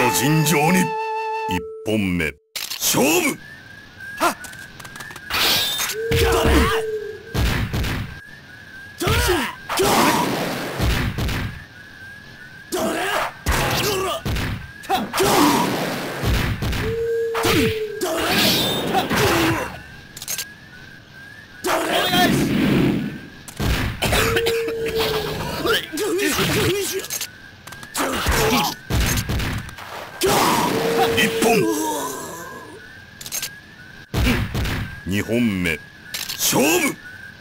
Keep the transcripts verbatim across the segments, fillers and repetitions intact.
ざ尋常に一本目勝負。はっ一本二本目勝負。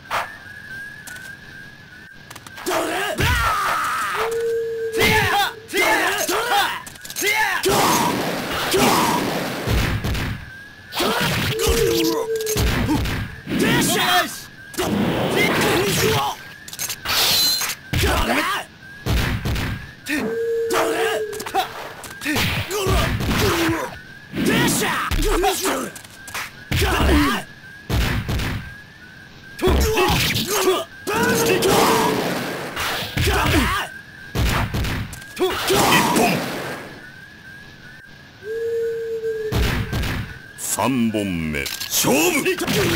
三本目勝負。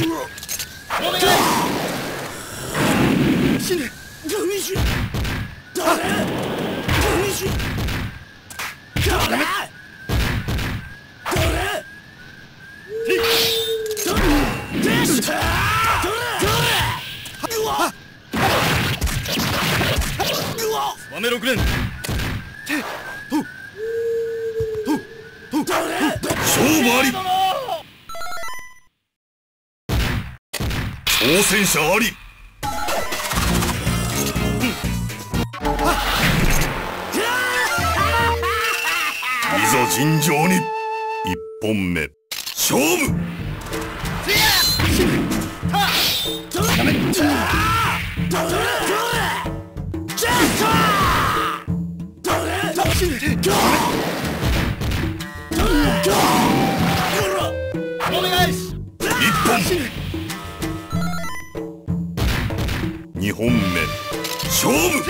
わめろくれん。勝負あり。挑戦者あり。いざ尋常に一本目勝負。一本二本目勝負。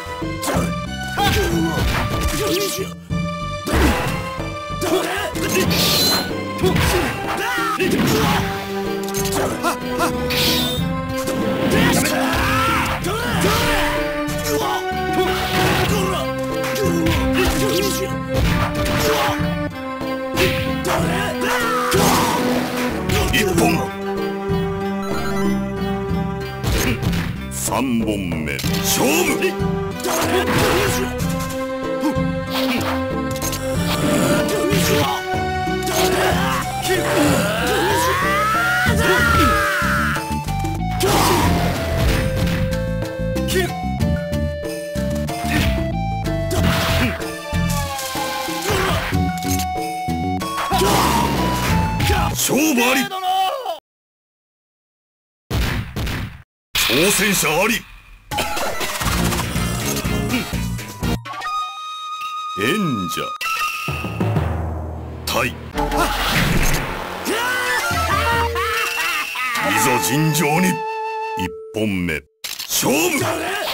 一本三本目勝負。勝負あり。挑戦者あり。演者対いざ尋常に一本目勝負。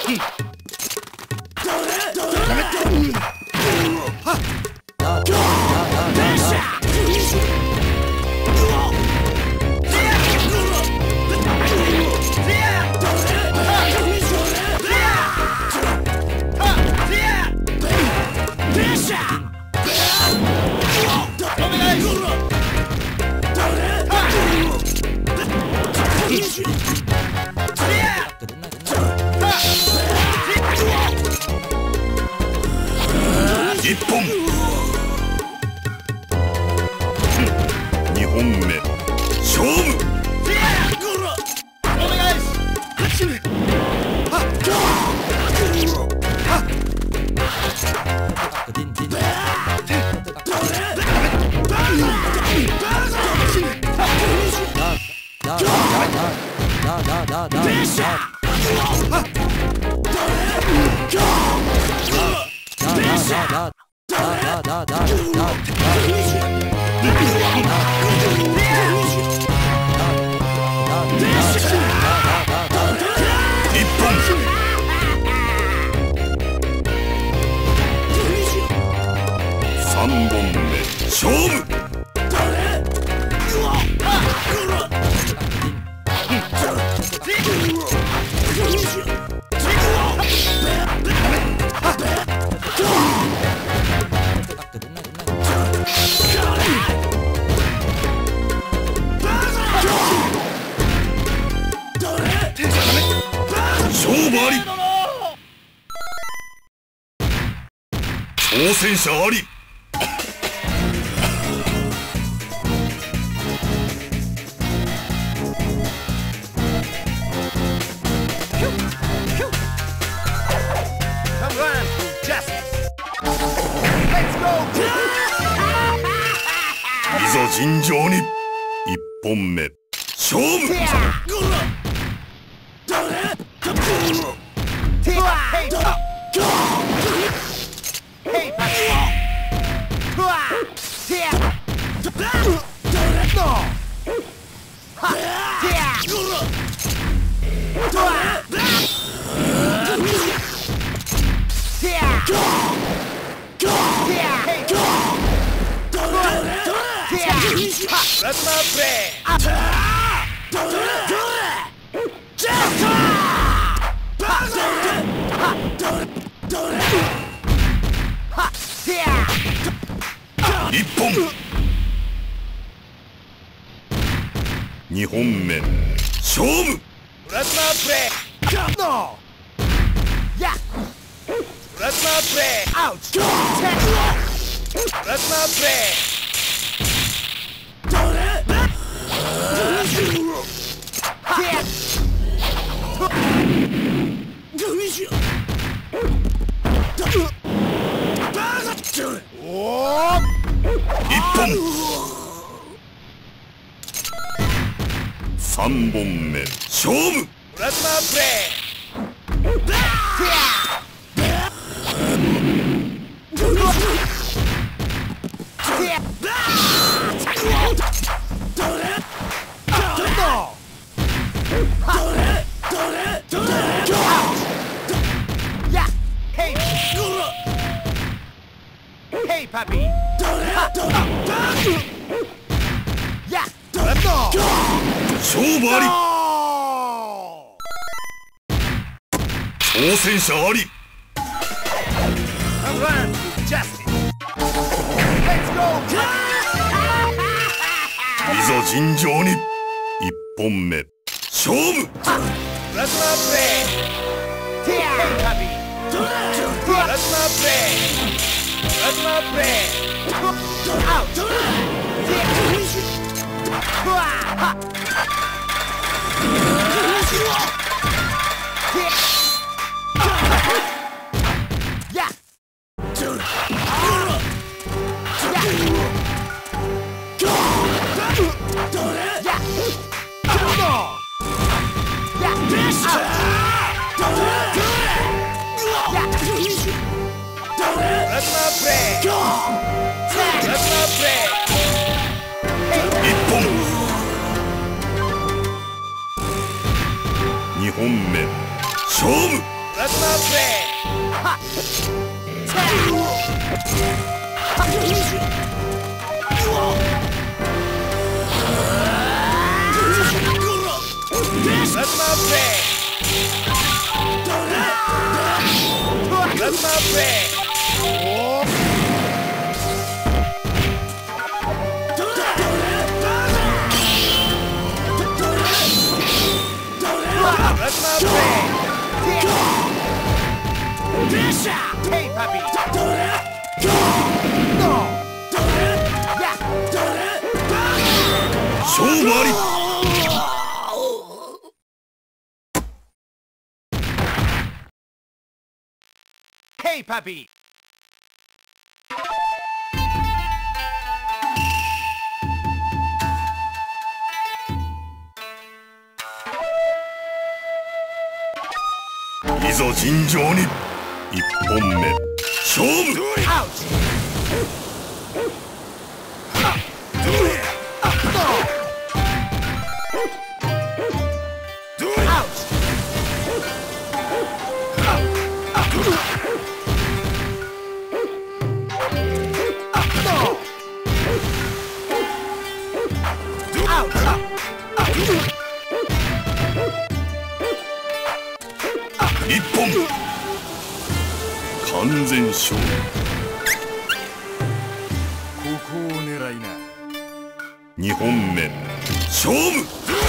一本二本目勝負。三本勝負あり。挑戦者あり。いざ尋常に一本目勝負。一本二本目勝負。プラズマプレイノーやプラズマプレイアウトプラズマプレイどれ一本三本目勝負。プラズマプレイ勝負あり。挑戦者あり。いざ尋常に一本目勝負。プラズマプレイプラズマプレイプラズマプレイアウトにほんめ勝負。プラズマプレイプラズマプレイプラズマプレイ勝負あり。Hey, puppy! いざ尋常に一本目勝負。 完全勝利。 ここを狙いな。 にほんめ勝負。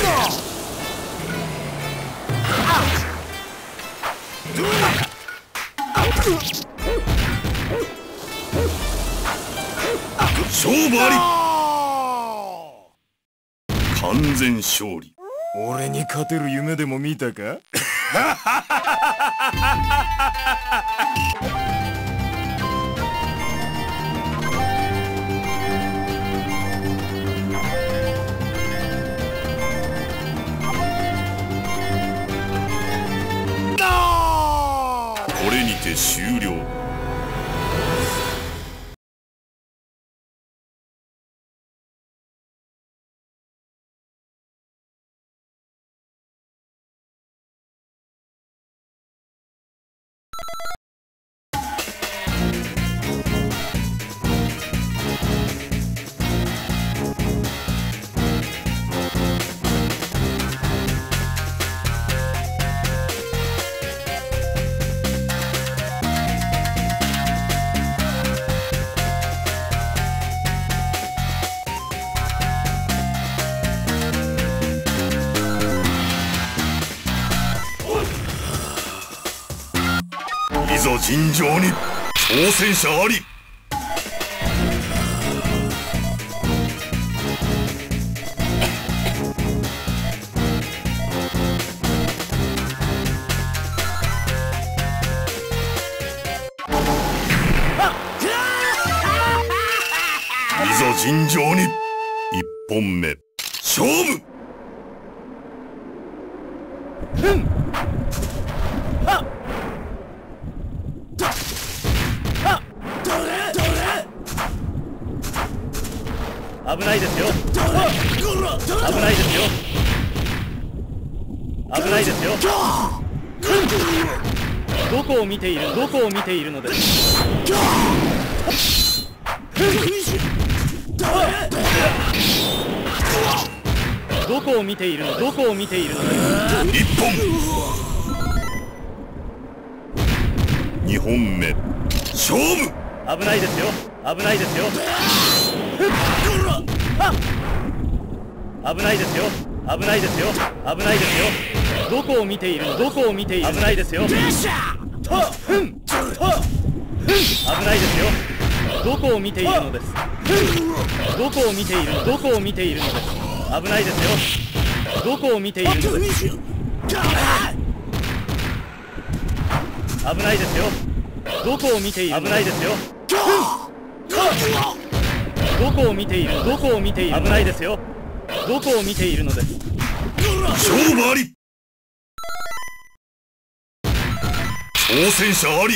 勝負あり。完全勝利。 俺に勝てる夢でも見たか？ これにて終了。いざ尋常に挑戦者あり。いざ尋常にいっぽんめ勝負。 ふんはっ危ないですよ。危ないですよ。危ないですよ。どこを見ている、どこを見ているのです。どこを見ているの、どこを見ているのです。 一本。二本目勝負。 危ないですよ。危ないですよ。危ないですよ。危ないですよ。危ないですよ。どこを見ているの、どこを見ている。危ないですよ。危ないですよ。どこを見ているのです。どこを見ているの、どこを見ているのです。危ないですよ。どこを見ているのです。危ないですよ。どこを見ている。危ないですよ。どこを見ている、どこを見ている。危ないですよ。どこを見ているのです。 勝負あり。挑戦者あり。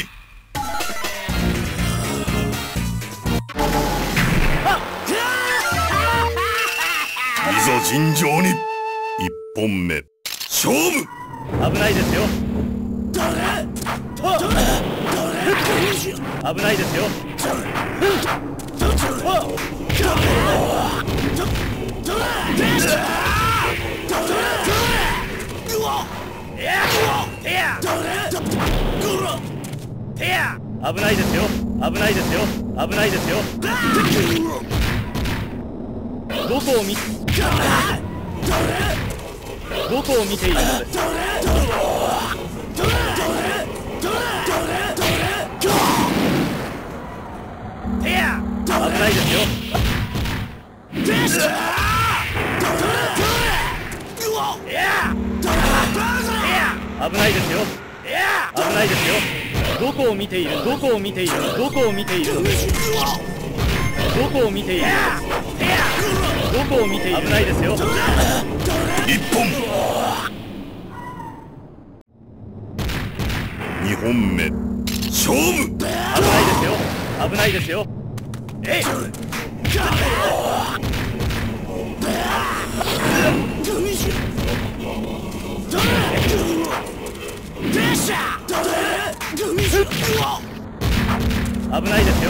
いざ尋常にいっぽんめ勝負。 危ないですよ。危ないですよ。危ないですよ。危ないですよ。危ないですよ。どこを見どこを見ているのです。危ないですよ。危ないですよ。危ないですよ。どこを見ている、どこを見ている、どこを見ているのです。どこを見ているのです。どこを見ている。危ないですよ。 一本。二本目勝負。 危ないですよ。危ないですよ。えい。危ないですよ。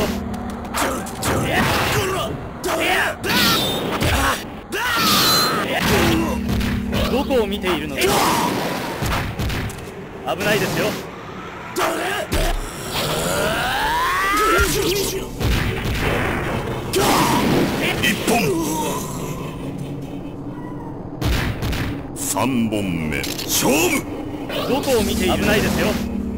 どこを見ているのです。危ないですよ。 一本。三本目勝負。 どこを見ている。危ないですよ。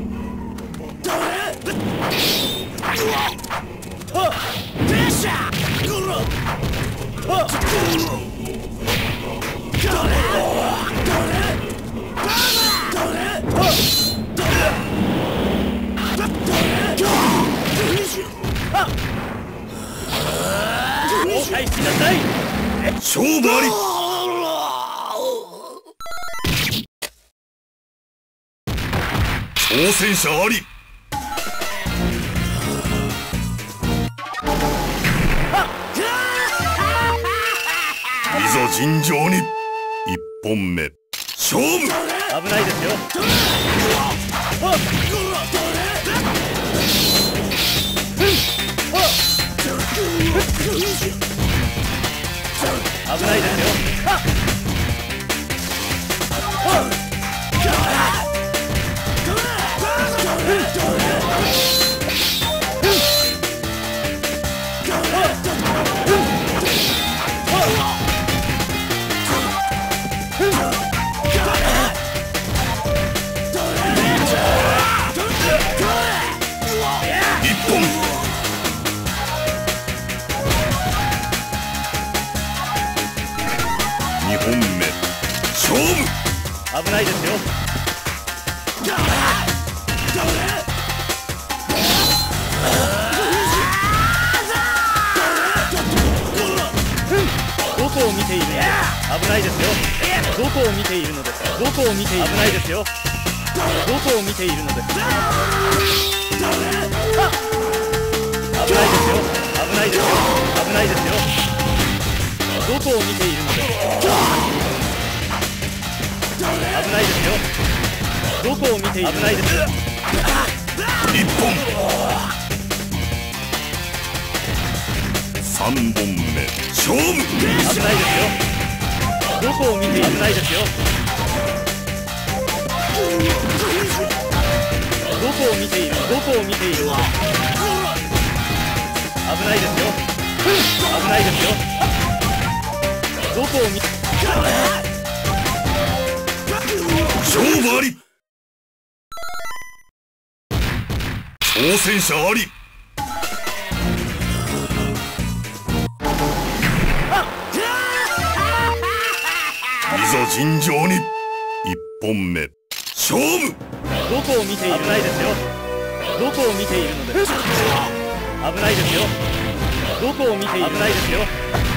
後悔しなさい。 勝負あり。挑戦者あり。いざ尋常に。一本目勝負。 危ないですよ。危ないですよ。 にほんめ勝負。 危ないですよ。どこを見ているのです。危ないですよ。どこを見ているのです。どこを見ている。危ないですよ。どこを見ているのです。危ないですよ。危ないですよ。危ないですよ。どこを見ているのです。危ないですよ。どこを見ている。危ないです。 一本。三本目勝負。 危ないですよ。どこを見ている。危ないですよ。どこを見ている。どこを見ている。危ないですよ。危ないですよ。どこを見て。 勝負あり。挑戦者あり。いざ尋常に。一本目勝負。 どこを見ている。危ないですよ。どこを見ているのです。危ないですよ。どこを見ている。危ないですよ。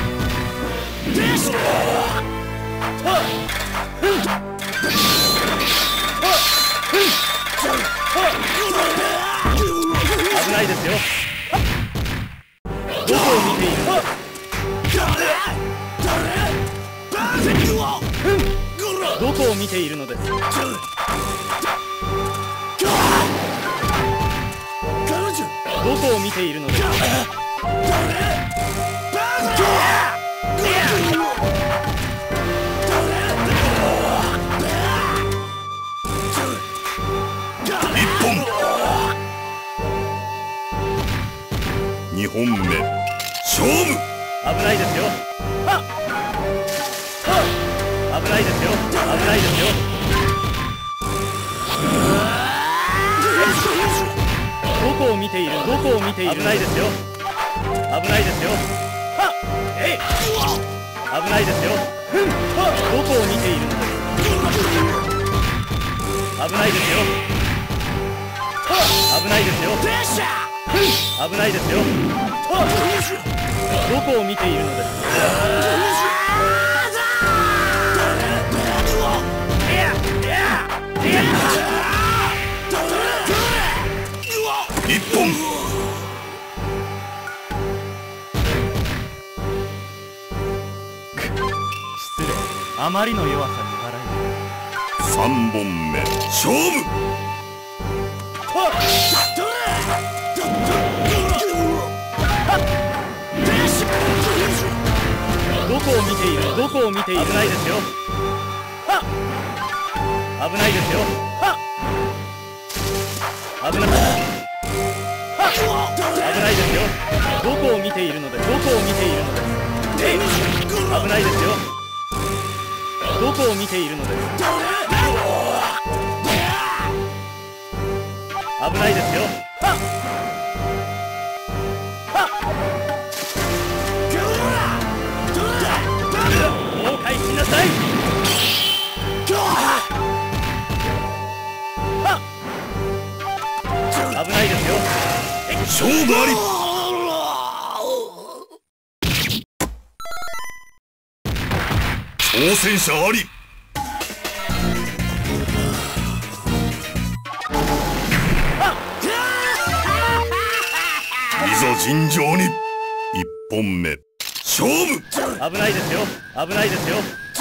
危ないですよ。どこを見ている。どこを見ているのです。どこを見ているのです。 一本。二本目勝負。 危ないですよ。危ないですよ。危ないですよ。どこを見ている。どこを見ている。危ないですよ。危ないですよ。危ないですよ。どこを見ているのです。危ないですよ。危ないですよ。危ないですよ。どこを見ているのです。 一本。 失礼。あまりの弱さに笑え。三本目勝負。 どこを見ている。どこを見ている。危ないですよ。危ないですよ。危ない。 ないですよ。どこを見ているのです。どこを見ているのです。危ないですよ。どこを見ているのです。危ないですよ。後悔しなさい。危ないですよ。 勝負あり。挑戦者あり。いざ尋常に。一本目勝負。 危ないですよ。危ないですよ。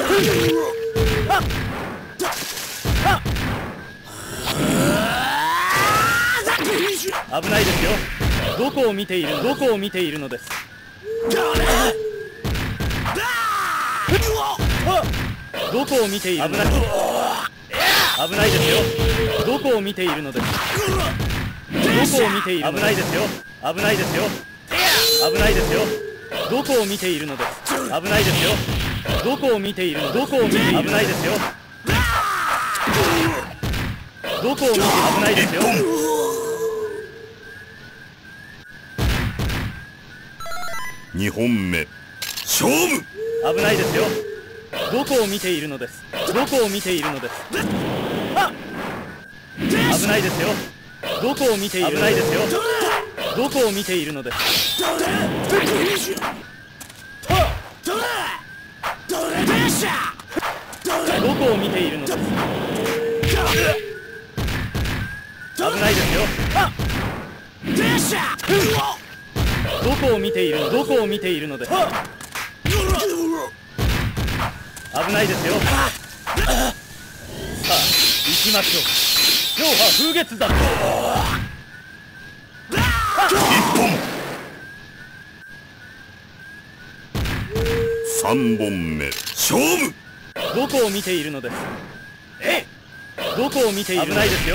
危ないですよ。どこを見ているどこを見ているのです。どこを見ている危ない危ないですよ。どこを見ているのです。どこを見ている危ないですよ。危ないですよ。危ないですよ。どこを見ているのです。危ないですよ。どこを見ているのどこを見ている危ないですよ。どこを見て危ないですよ。 にほんめ勝負。 危ないですよ。どこを見ているのです。どこを見ているのです。危ないですよ。どこを見ている危ないですよ。どこを見ているのです。どこを見ているのです。危ないですよ。どこを見ているのどこを見ているのです。危ないですよ。さあ行きましょう。両派風月山。 一本。三本目勝負。 どこを見ているのです。えどこを見ている危ないですよ。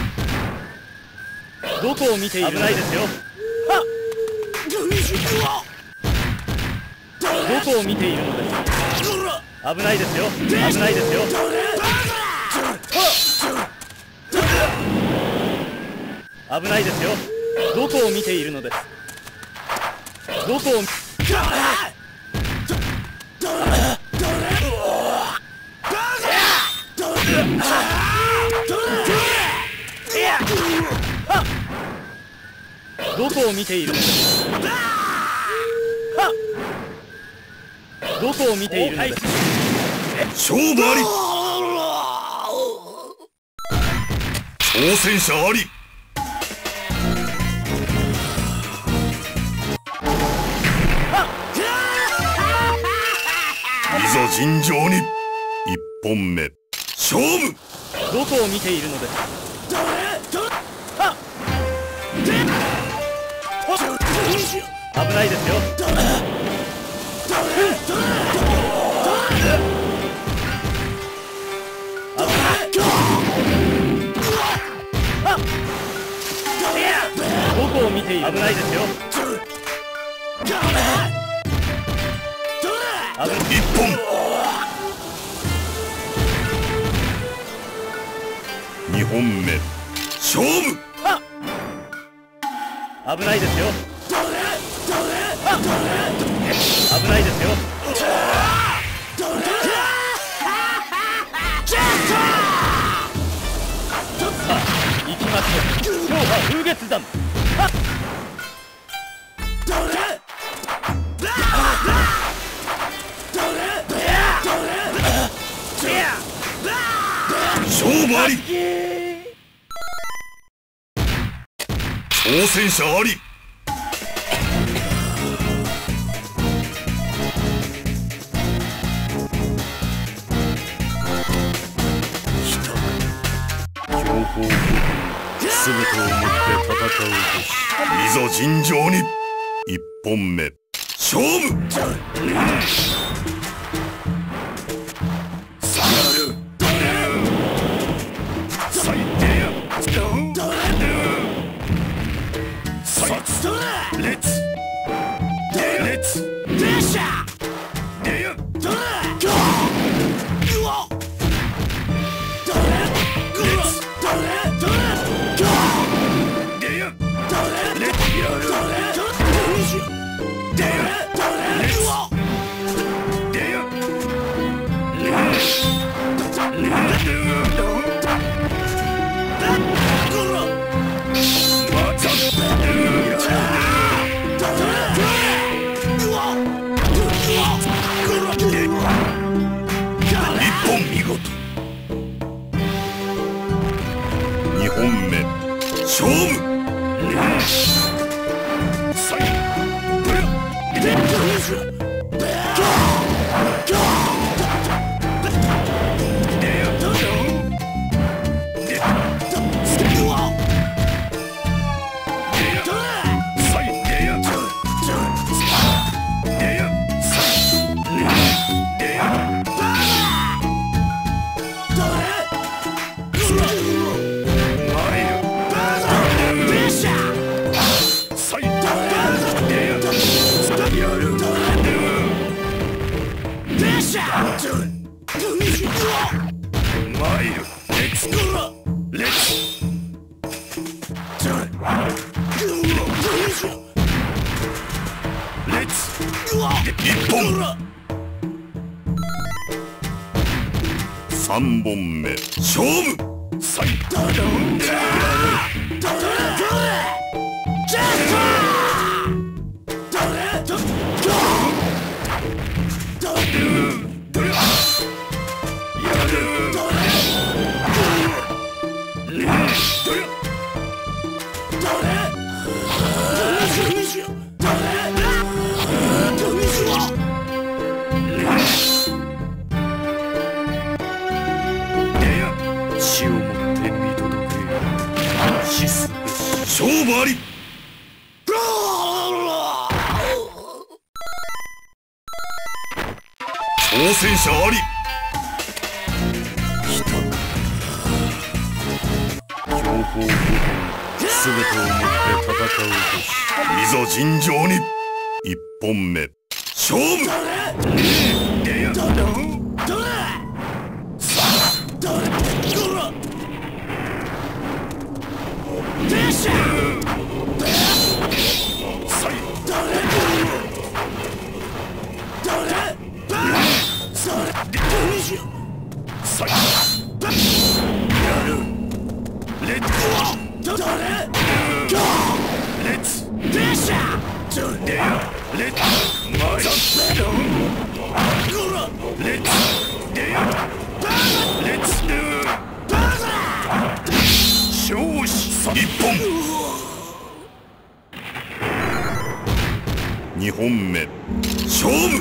どこを見ている危ないですよ。どこを見ているのです。危ないですよ。危ないですよ。危ないですよ。どこを見ているのです。どこをどこを見ているのです。どこを見ているのです。 勝負あり。挑戦者あり。いざ尋常に。一本目勝負。 どこを見ているのです。危ないですよ。どこを見ている危ないですよ。 一本。二本目勝負。 危ないですよ。危ないですよ。さあ行きましょう。今日は風月山。 勝負あり。挑戦者あり。標高ごふん全てをもって戦うべし。いざ尋常に。一本目勝負。最さんぼんめ勝負。勝負あり。挑戦者あり。 強行部すべてをもって戦うべし。 いざ尋常に。一本目勝負。一本。二本目勝負。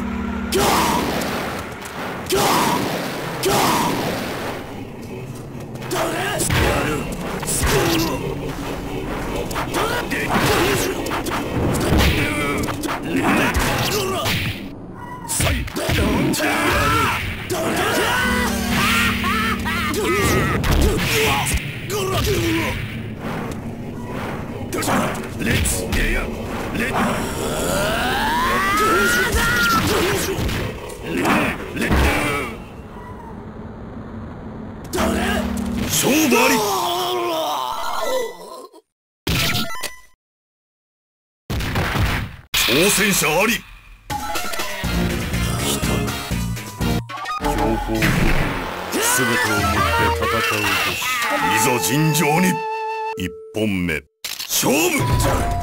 勝負あり。挑戦者あり。 強行部すべてをもって戦うべし。 いざ尋常に。一本目勝負。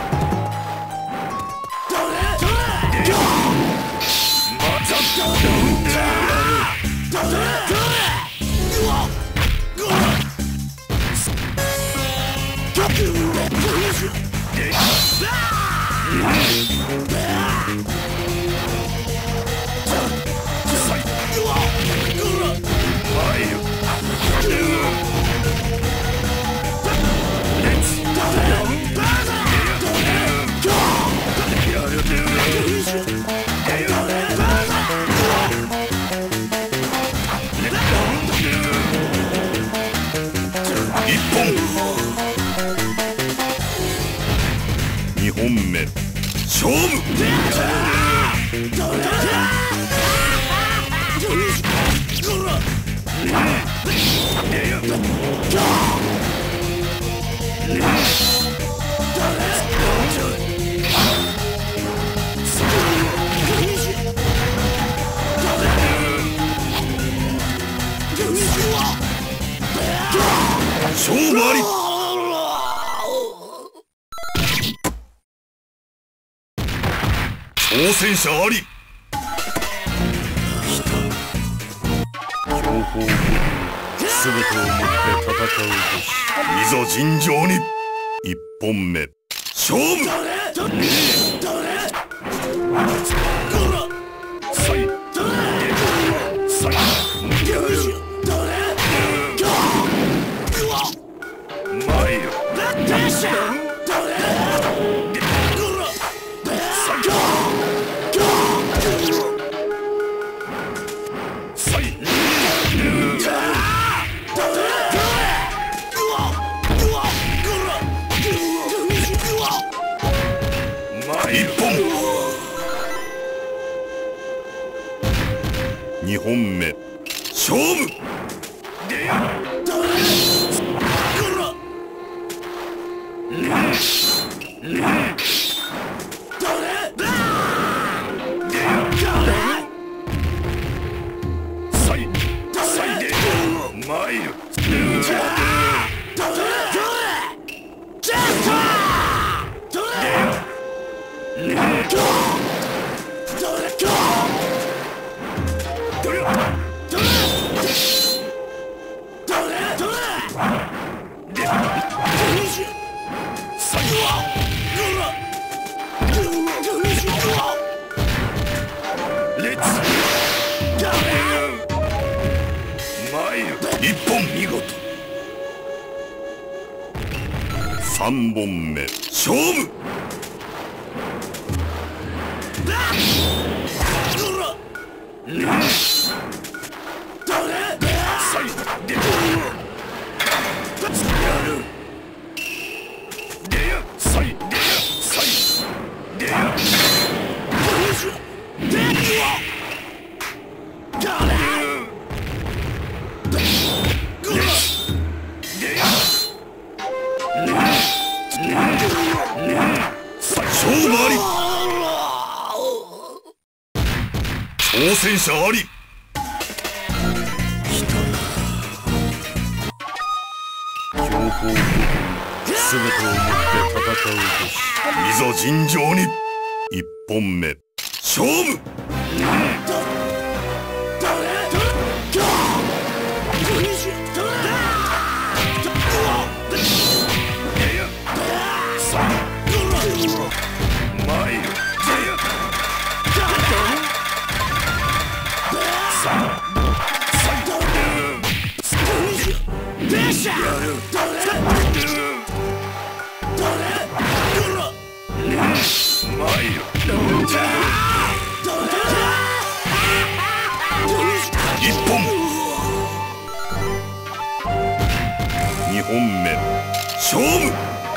一本。二本目勝負。 勝負あり。挑戦者あり。 情報を持って全てをもって戦うべし。 いざ尋常に。一本目勝負。一本。二本目勝負。一本見事。三本目勝負。勝負あり。挑戦者あり。 情報を全てをもって戦うべし。 いざ尋常に。一本目勝負。一本。二本目勝負。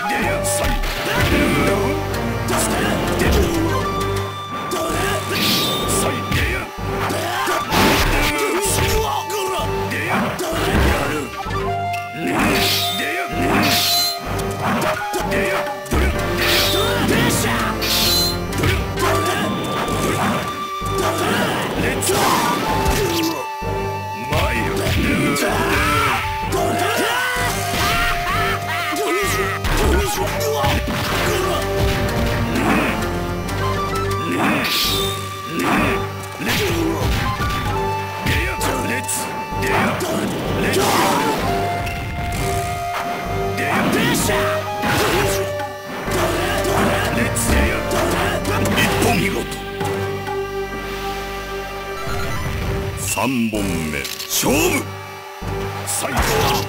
三本目勝負。最後は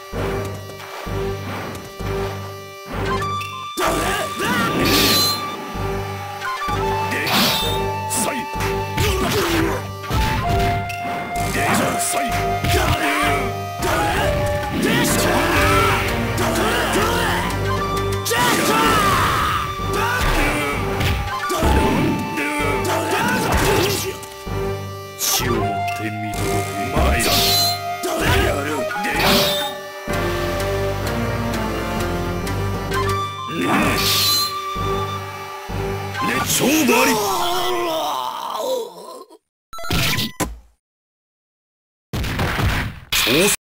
血をもって見届けまいだ。勝負あり。挑戦